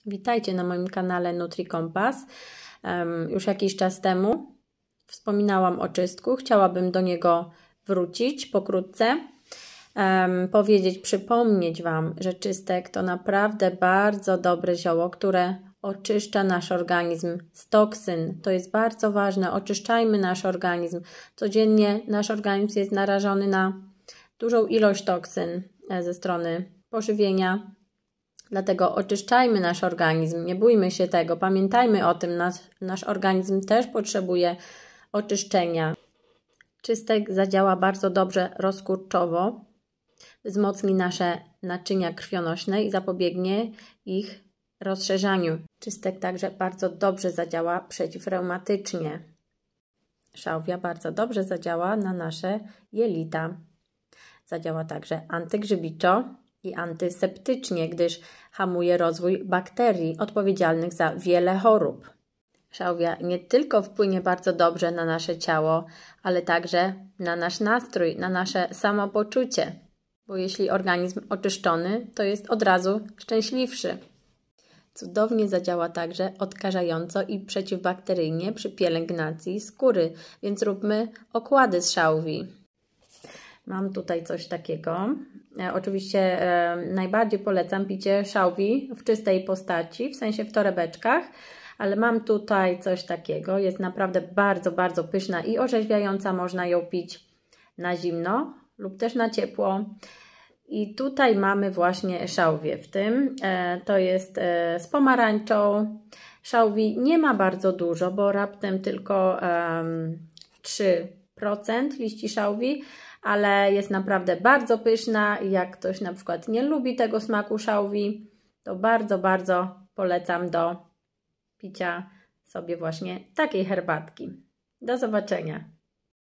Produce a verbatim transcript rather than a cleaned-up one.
Witajcie na moim kanale NutriCompass. Um, już jakiś czas temu wspominałam o czystku. Chciałabym do niego wrócić pokrótce. Um, powiedzieć, przypomnieć Wam, że czystek to naprawdę bardzo dobre zioło, które oczyszcza nasz organizm z toksyn. To jest bardzo ważne. Oczyszczajmy nasz organizm. Codziennie nasz organizm jest narażony na dużą ilość toksyn ze strony pożywienia. Dlatego oczyszczajmy nasz organizm, nie bójmy się tego, pamiętajmy o tym, nasz, nasz organizm też potrzebuje oczyszczenia. Czystek zadziała bardzo dobrze rozkurczowo, wzmocni nasze naczynia krwionośne i zapobiegnie ich rozszerzaniu. Czystek także bardzo dobrze zadziała przeciwreumatycznie. Szałwia bardzo dobrze zadziała na nasze jelita. Zadziała także antygrzybiczo i antyseptycznie, gdyż hamuje rozwój bakterii odpowiedzialnych za wiele chorób. Szałwia nie tylko wpłynie bardzo dobrze na nasze ciało, ale także na nasz nastrój, na nasze samopoczucie, bo jeśli organizm oczyszczony, to jest od razu szczęśliwszy. Cudownie zadziała także odkażająco i przeciwbakteryjnie przy pielęgnacji skóry, więc róbmy okłady z szałwii. Mam tutaj coś takiego. E, oczywiście e, najbardziej polecam picie szałwii w czystej postaci, w sensie w torebeczkach, ale mam tutaj coś takiego. Jest naprawdę bardzo, bardzo pyszna i orzeźwiająca. Można ją pić na zimno lub też na ciepło. I tutaj mamy właśnie szałwię w tym. E, to jest e, z pomarańczą. Szałwii nie ma bardzo dużo, bo raptem tylko e, trzy procent liści szałwii, ale jest naprawdę bardzo pyszna i jak ktoś na przykład nie lubi tego smaku szałwii, to bardzo, bardzo polecam do picia sobie właśnie takiej herbatki. Do zobaczenia.